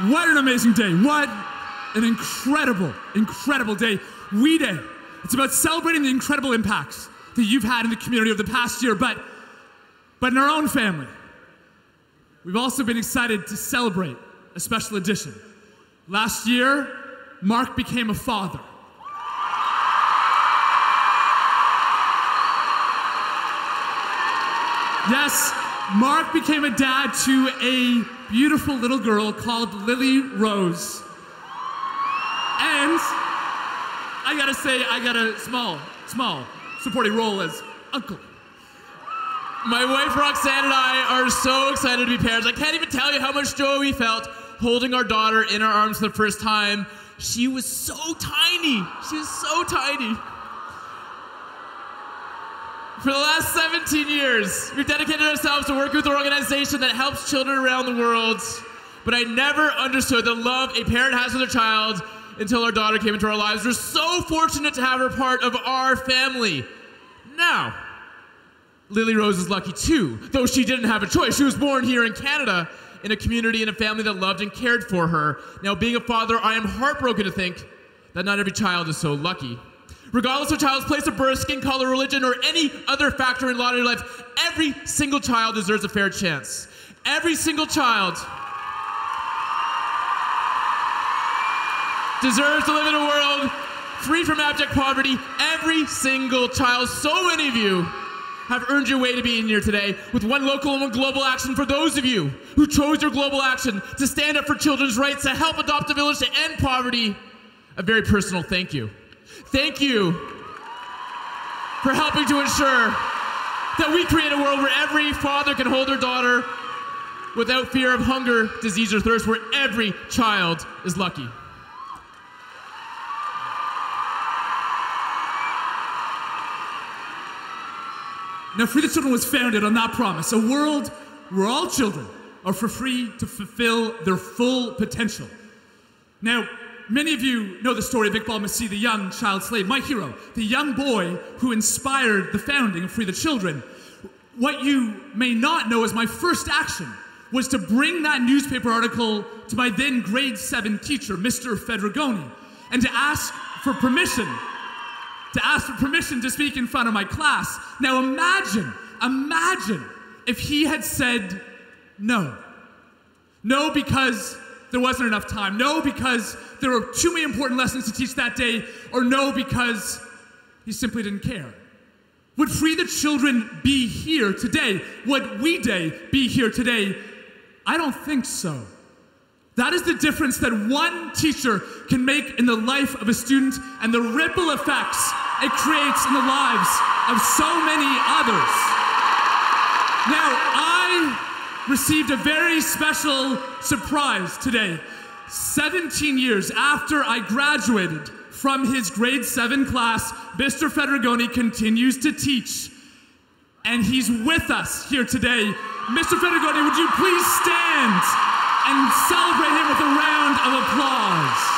What an amazing day. What an incredible, incredible day. We Day. It's about celebrating the incredible impacts that you've had in the community over the past year, but in our own family. We've also been excited to celebrate a special edition. Last year, Marc became a father. Yes, Marc became a dad to a beautiful little girl called Lily Rose. And I gotta say, I got a small supporting role as uncle. My wife Roxanne and I are so excited to be parents. I can't even tell you how much joy we felt holding our daughter in our arms for the first time. She was so tiny. She was so tiny. For the last 17 years, we've dedicated ourselves to working with an organization that helps children around the world. But I never understood the love a parent has for their child until our daughter came into our lives. We're so fortunate to have her part of our family. Now, Lily Rose is lucky too, though she didn't have a choice. She was born here in Canada, in a community and a family that loved and cared for her. Now, being a father, I am heartbroken to think that not every child is so lucky. Regardless of a child's place of birth, skin color, religion, or any other factor in lottery life, every single child deserves a fair chance. Every single child deserves to live in a world free from abject poverty. Every single child. So many of you have earned your way to being here today with one local and one global action. For those of you who chose your global action to stand up for children's rights, to help adopt a village, to end poverty, a very personal thank you. Thank you for helping to ensure that we create a world where every father can hold their daughter without fear of hunger, disease, or thirst, where every child is lucky. Now, Free the Children was founded on that promise, a world where all children are free to fulfill their full potential. Now, many of you know the story of Iqbal Masih, the young child slave, my hero, the young boy who inspired the founding of Free the Children. What you may not know is my first action was to bring that newspaper article to my then grade 7 teacher, Mr. Federgoni, and to ask for permission to speak in front of my class. Now imagine if he had said no. No, because there wasn't enough time. No, because there were too many important lessons to teach that day. Or no, because he simply didn't care. Would Free the Children be here today? Would We Day be here today? I don't think so. That is the difference that one teacher can make in the life of a student and the ripple effects it creates in the lives of so many others. Now, I received a very special surprise today. 17 years after I graduated from his grade 7 class, Mr. Federgoni continues to teach. And he's with us here today. Mr. Federgoni, would you please stand and celebrate him with a round of applause?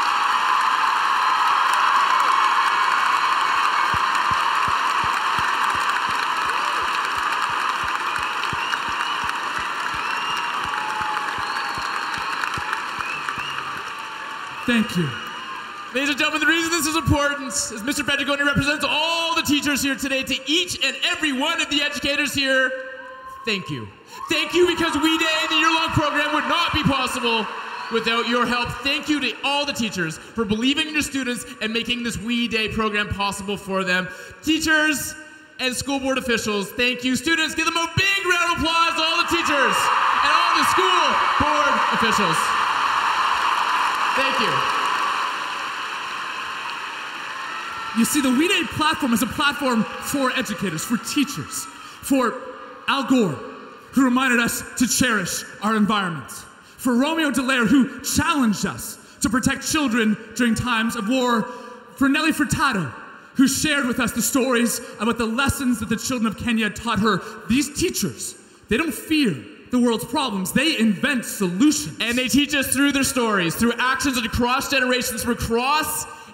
Thank you. Ladies and gentlemen, the reason this is important is Mr. Federgoni represents all the teachers here today. To each and every one of the educators here, thank you. Thank you, because We Day, the year-long program, would not be possible without your help. Thank you to all the teachers for believing in your students and making this We Day program possible for them. Teachers and school board officials, thank you. Students, give them a big round of applause to all the teachers and all the school board officials. Thank you. You see, the We Day platform is a platform for educators, for teachers, for Al Gore, who reminded us to cherish our environment, for Romeo Dallaire, who challenged us to protect children during times of war, for Nelly Furtado, who shared with us the stories about the lessons that the children of Kenya taught her. These teachers, they don't fear the world's problems, they invent solutions. And they teach us through their stories, through actions across generations, from across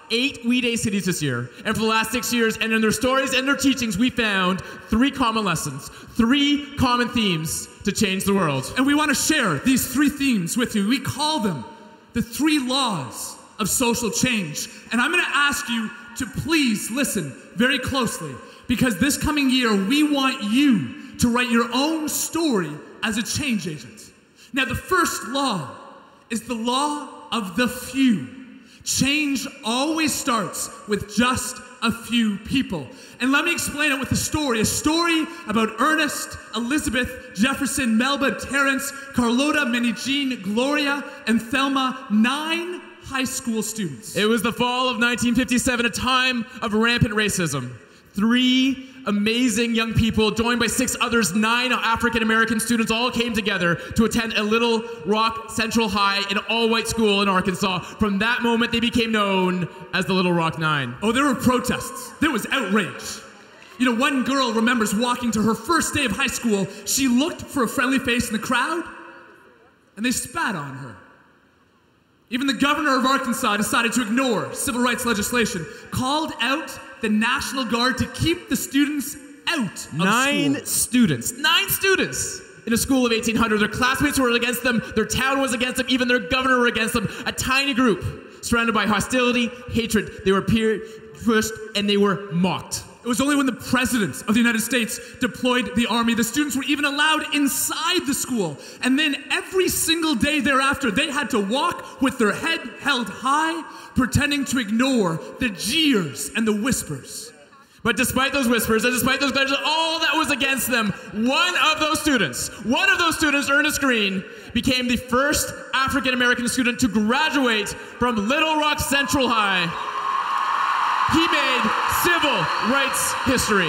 8 We Day cities this year. And for the last 6 years, and in their stories and their teachings, we found 3 common lessons, 3 common themes to change the world. And we want to share these 3 themes with you. We call them the 3 laws of social change. And I'm going to ask you to please listen very closely, because this coming year, we want you to write your own story as a change agent. Now, the first law is the law of the few. Change always starts with just a few people. And let me explain it with a story about Ernest, Elizabeth, Jefferson, Melba, Terrence, Carlota, Minnie Jean, Gloria, and Thelma, 9 high school students. It was the fall of 1957, a time of rampant racism. 3 amazing young people, joined by 6 others, 9 African-American students, all came together to attend a Little Rock Central High, an all-white school in Arkansas. From that moment, they became known as the Little Rock 9. Oh, there were protests. There was outrage. You know, one girl remembers walking to her first day of high school. She looked for a friendly face in the crowd, and they spat on her. Even the governor of Arkansas decided to ignore civil rights legislation, called out the National Guard to keep the students out of school. 9 students in a school of 1,800. Their classmates were against them, their town was against them, even their governor were against them. A tiny group surrounded by hostility, hatred. They were pushed and they were mocked. It was only when the President of the United States deployed the army, the students were even allowed inside the school. And then every single day thereafter, they had to walk with their head held high, pretending to ignore the jeers and the whispers. But despite those whispers and despite those glitches, all that was against them, one of those students, Ernest Green, became the first African-American student to graduate from Little Rock Central High. He made civil rights history.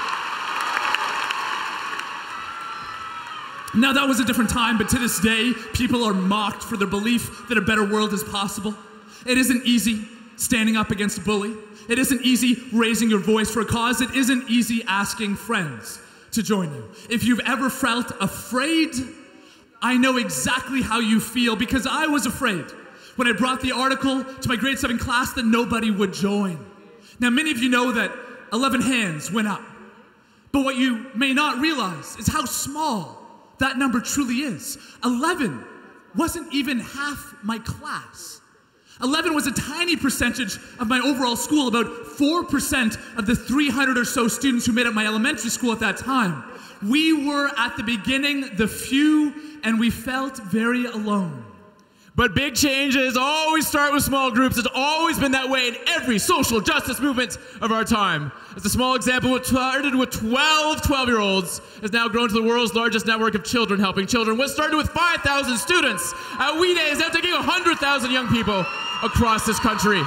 Now, that was a different time, but to this day, people are mocked for their belief that a better world is possible. It isn't easy standing up against a bully. It isn't easy raising your voice for a cause. It isn't easy asking friends to join you. If you've ever felt afraid, I know exactly how you feel, because I was afraid when I brought the article to my grade 7 class that nobody would join. Now, many of you know that 11 hands went up. But what you may not realize is how small that number truly is. 11 wasn't even half my class. 11 was a tiny percentage of my overall school, about 4% of the 300 or so students who made up my elementary school at that time. We were at the beginning the few, and we felt very alone. But big changes always start with small groups. It's always been that way in every social justice movement of our time. As a small example, what started with 12-year-olds has now grown to the world's largest network of children helping children. What started with 5,000 students at We Day is now taking 100,000 young people across this country.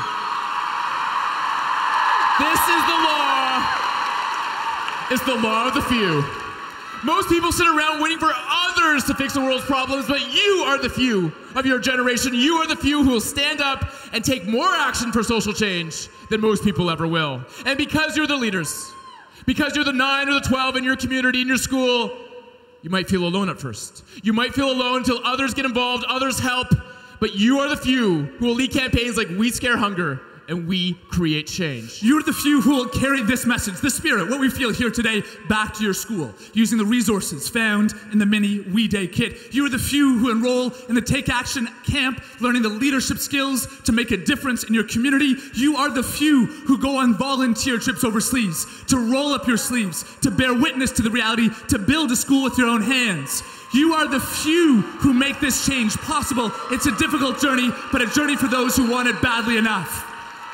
This is the law. It's the law of the few. Most people sit around waiting for others to fix the world's problems, but you are the few of your generation. You are the few who will stand up and take more action for social change than most people ever will. And because you're the leaders, because you're the 9 or the 12 in your community, in your school, you might feel alone at first. You might feel alone until others get involved, others help, but you are the few who will lead campaigns like We Scare Hunger and We Create Change. You're the few who will carry this message, this spirit, what we feel here today, back to your school, using the resources found in the mini We Day kit. You are the few who enroll in the Take Action camp, learning the leadership skills to make a difference in your community. You are the few who go on volunteer trips overseas, to roll up your sleeves, to bear witness to the reality, to build a school with your own hands. You are the few who make this change possible. It's a difficult journey, but a journey for those who want it badly enough.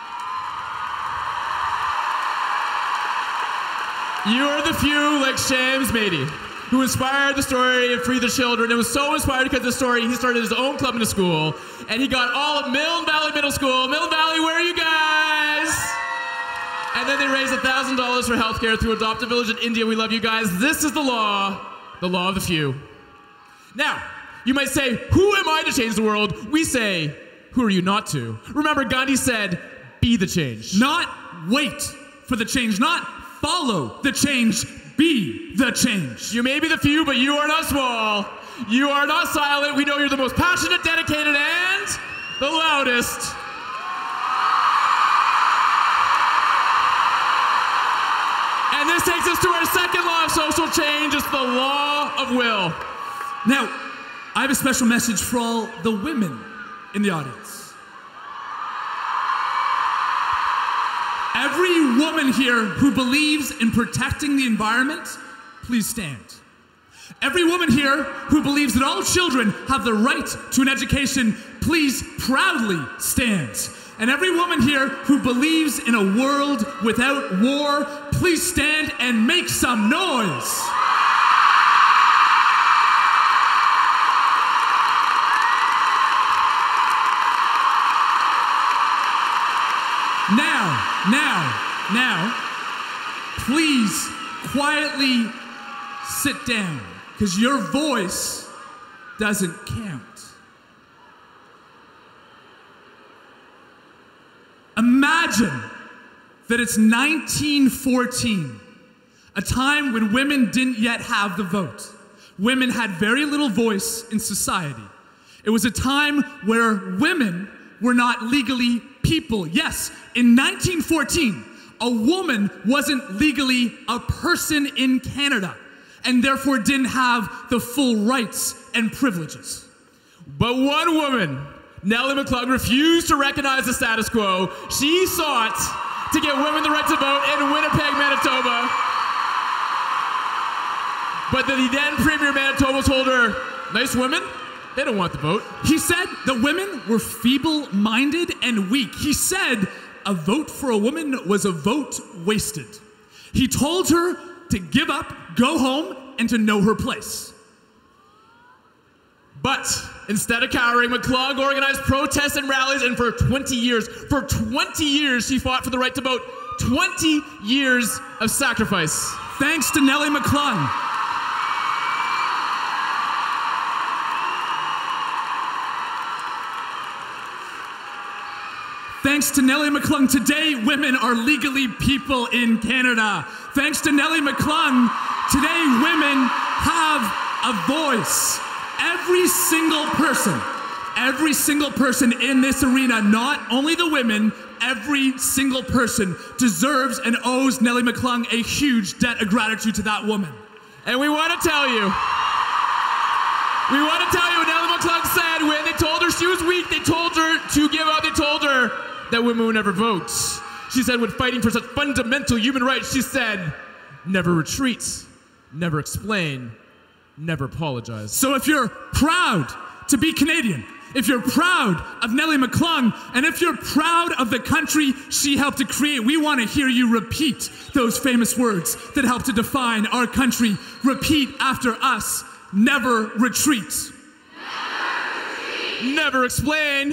You are the few like Shams Mady, who inspired the story of Free the Children. It was so inspired because of the story, he started his own club in the school, and he got all of Milne Valley Middle School. Milne Valley, where are you guys? And then they raised $1,000 for healthcare through Adopt a Village in India. We love you guys. This is the law of the few. Now, you might say, who am I to change the world? We say, who are you not to? Remember, Gandhi said, be the change. Not wait for the change, not follow the change, be the change. You may be the few, but you are not small. You are not silent. We know you're the most passionate, dedicated, and the loudest. this takes us to our second law of social change. It's the law of will. Now, I have a special message for all the women in the audience. Every woman here who believes in protecting the environment, please stand. Every woman here who believes that all children have the right to an education, please proudly stand. And every woman here who believes in a world without war, please stand and make some noise. Now, please quietly sit down, because your voice doesn't count. Imagine that it's 1914, a time when women didn't yet have the vote. Women had very little voice in society. It was a time where women were not legally people. Yes, in 1914, a woman wasn't legally a person in Canada and therefore didn't have the full rights and privileges. But one woman, Nellie McClung, refused to recognize the status quo. She sought to give women the right to vote in Winnipeg, Manitoba. But the then Premier of Manitoba told her, nice women, they don't want the vote. He said that women were feeble-minded and weak. He said a vote for a woman was a vote wasted. He told her to give up, go home, and to know her place. But instead of cowering, McClung organized protests and rallies, and for 20 years, she fought for the right to vote. 20 years of sacrifice. Thanks to Nellie McClung. Thanks to Nellie McClung, today women are legally people in Canada. Thanks to Nellie McClung, today women have a voice. Every single person in this arena, not only the women, every single person deserves and owes Nellie McClung a huge debt of gratitude to that woman. And we want to tell you what Nellie McClung said when they told her she was weak. They told her to give up. They told her that women would never vote. She said, when fighting for such fundamental human rights, she said, never retreat, never explain, never apologize. So if you're proud to be Canadian, if you're proud of Nellie McClung, and if you're proud of the country she helped to create, we want to hear you repeat those famous words that help to define our country. Repeat after us, never retreat. Never explain.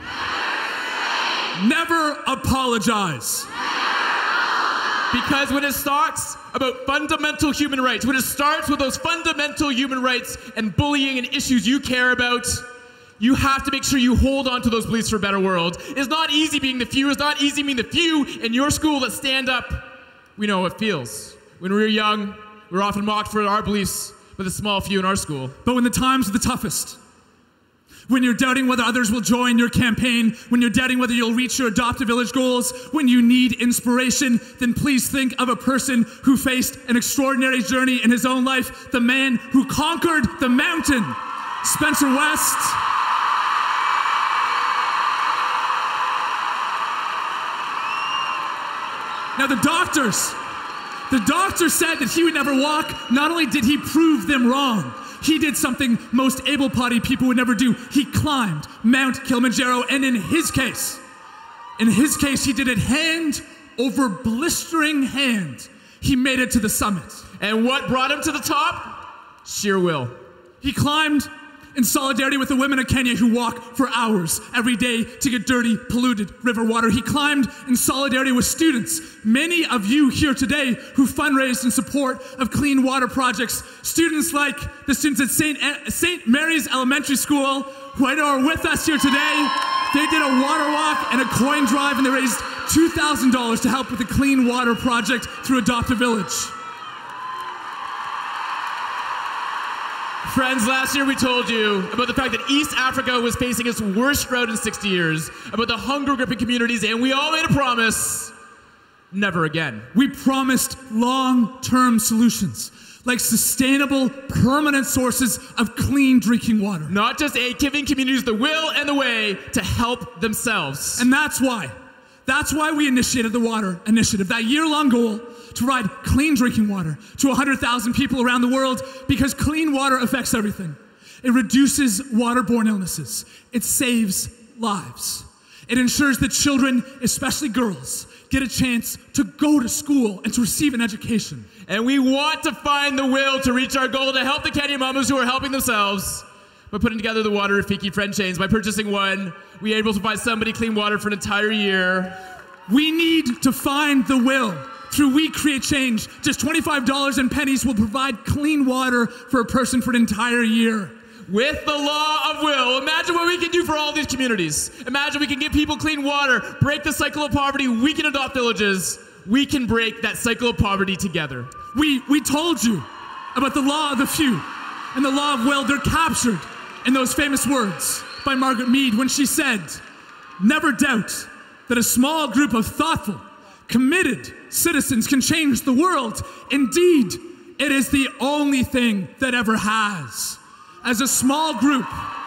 Never apologize. Because when it starts about fundamental human rights, when it starts with those fundamental human rights and bullying and issues you care about, you have to make sure you hold on to those beliefs for a better world. It's not easy being the few. It's not easy being the few in your school that stand up. We know how it feels. When we were young, we were often mocked for our beliefs by the small few in our school. But when the times are the toughest, when you're doubting whether others will join your campaign, when you're doubting whether you'll reach your Adopt a Village goals, when you need inspiration, then please think of a person who faced an extraordinary journey in his own life, the man who conquered the mountain, Spencer West. Now the doctors said that he would never walk. Not only did he prove them wrong, he did something most able-bodied people would never do. He climbed Mount Kilimanjaro, and in his case, he did it hand over blistering hand. He made it to the summit. And what brought him to the top? Sheer will. He climbed in solidarity with the women of Kenya who walk for hours every day to get dirty, polluted river water. He climbed in solidarity with students. Many of you here today who fundraised in support of clean water projects. Students like the students at St. Mary's Elementary School, who I know are with us here today. They did a water walk and a coin drive, and they raised $2,000 to help with the clean water project through Adopt a Village. Friends, last year we told you about the fact that East Africa was facing its worst drought in 60 years, about the hunger-gripping communities, and we all made a promise never again. We promised long-term solutions, like sustainable, permanent sources of clean drinking water. Not just aid, giving communities the will and the way to help themselves. And that's why we initiated the Water Initiative, that year-long goal to provide clean drinking water to 100,000 people around the world, because clean water affects everything. It reduces waterborne illnesses. It saves lives. It ensures that children, especially girls, get a chance to go to school and to receive an education. And we want to find the will to reach our goal to help the Kenyan mamas who are helping themselves by putting together the Water Rafiki friend chains. By purchasing one, we are able to provide somebody clean water for an entire year. We need to find the will. Through We Create Change, just $25 and pennies will provide clean water for a person for an entire year. With the law of will, imagine what we can do for all these communities. Imagine we can give people clean water, break the cycle of poverty, we can adopt villages. We can break that cycle of poverty together. We told you about the law of the few and the law of will. They're captured in those famous words by Margaret Mead when she said, "Never doubt that a small group of thoughtful, committed citizens can change the world. Indeed, it is the only thing that ever has." As a small group,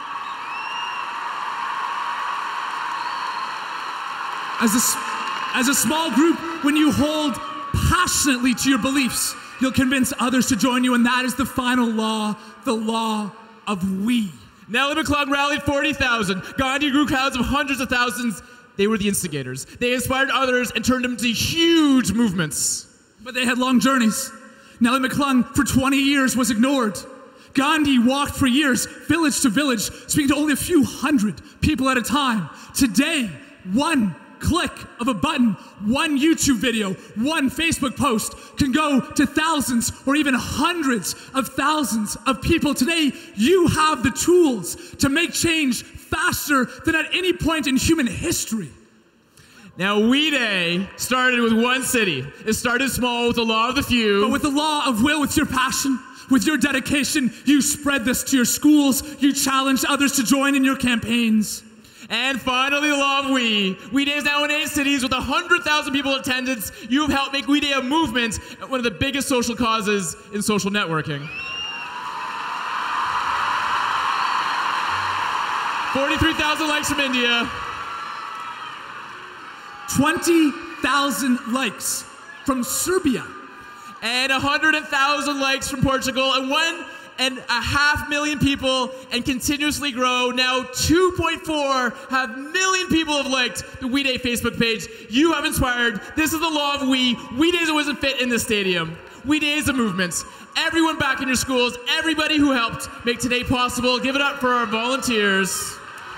as a small group, when you hold passionately to your beliefs, you'll convince others to join you, and that is the final law, the law of we. Nellie McClung rallied 40,000. Gandhi grew crowds of hundreds of thousands. They were the instigators. They inspired others and turned them into huge movements. But they had long journeys. Nellie McClung, for 20 years, was ignored. Gandhi walked for years, village to village, speaking to only a few hundred people at a time. Today, one click of a button, one YouTube video, one Facebook post can go to thousands or even hundreds of thousands of people. Today, you have the tools to make change faster than at any point in human history. Now, We Day started with one city. It started small with the law of the few. But with the law of will, with your passion, with your dedication, you spread this to your schools. You challenged others to join in your campaigns. And finally, the law of we. We Day is now in 8 cities with 100,000 people in attendance. You have helped make We Day a movement, one of the biggest social causes in social networking. 43,000 likes from India. 20,000 likes from Serbia. And 100,000 likes from Portugal, and 1.5 million people, and continuously grow. Now 2.4 million people have liked the We Day Facebook page. You have inspired. This is the law of we. We Days wasn't fit in the stadium. We Day is a movement. Everyone back in your schools, everybody who helped make today possible. Give it up for our volunteers.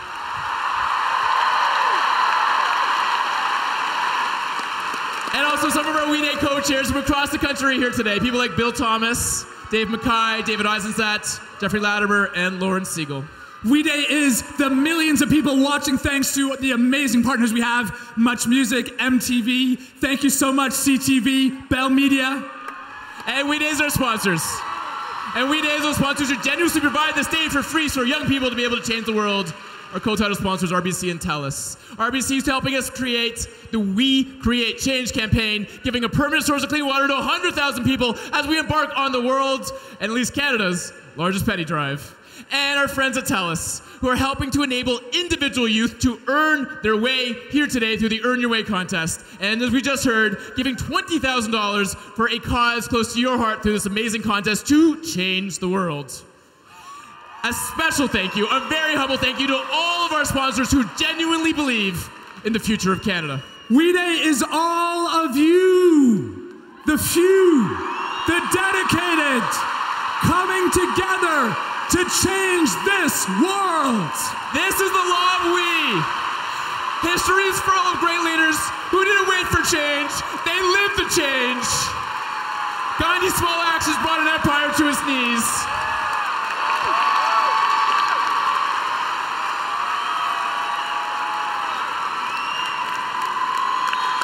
And also some of our We Day co-chairs from across the country here today. People like Bill Thomas, Dave Mackay, David Eisenstadt, Jeffrey Latimer, and Lauren Siegel. We Day is the millions of people watching thanks to the amazing partners we have, Much Music, MTV. Thank you so much, CTV, Bell Media. And We Day is our sponsors. And We Day is those sponsors who generously provide the stage for free for young people to be able to change the world. Our co-title sponsors, RBC and TELUS. RBC is helping us create the We Create Change campaign, giving a permanent source of clean water to 100,000 people as we embark on the world's, and at least Canada's, largest petty drive. And our friends at TELUS, who are helping to enable individual youth to earn their way here today through the Earn Your Way contest. And as we just heard, giving $20,000 for a cause close to your heart through this amazing contest to change the world. A special thank you, a very humble thank you to all of our sponsors who genuinely believe in the future of Canada. We Day is all of you, the few, the dedicated, coming together to change this world. This is the law of we. History is full of great leaders who didn't wait for change, they lived the change. Gandhi's small actions brought an empire to its knees.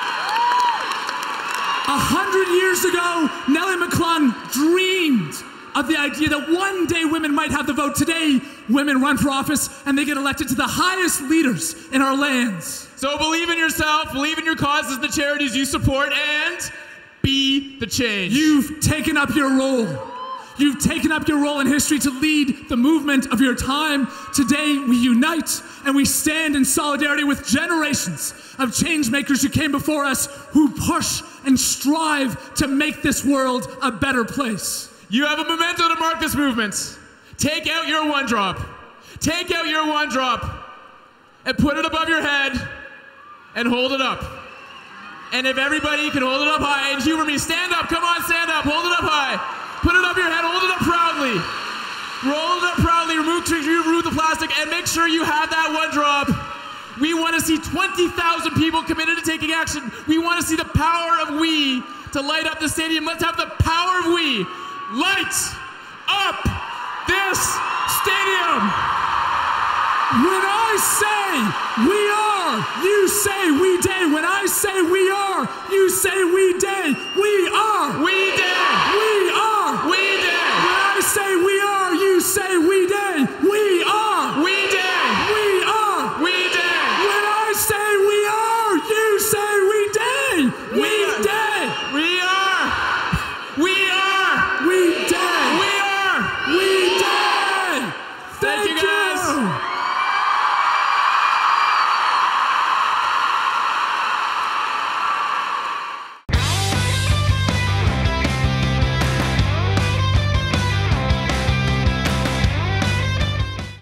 100 years ago, Nellie McClung dreamed of the idea that one day women might have the vote. Today, women run for office and they get elected to the highest leaders in our lands. So believe in yourself, believe in your causes, the charities you support, and be the change. You've taken up your role. You've taken up your role in history to lead the movement of your time. Today, we unite and we stand in solidarity with generations of change makers who came before us, who push and strive to make this world a better place. You have a memento to mark this movement. Take out your one drop. Take out your one drop and put it above your head and hold it up. And if everybody can hold it up high and humor me, stand up, come on, stand up, hold it up high. Put it up your head, hold it up proudly. Roll it up proudly, remove the plastic, and make sure you have that one drop. We want to see 20,000 people committed to taking action. We want to see the power of we to light up the stadium. Let's have the power of we light up this stadium. When I say we are, you say we day. When I say we are, you say we day.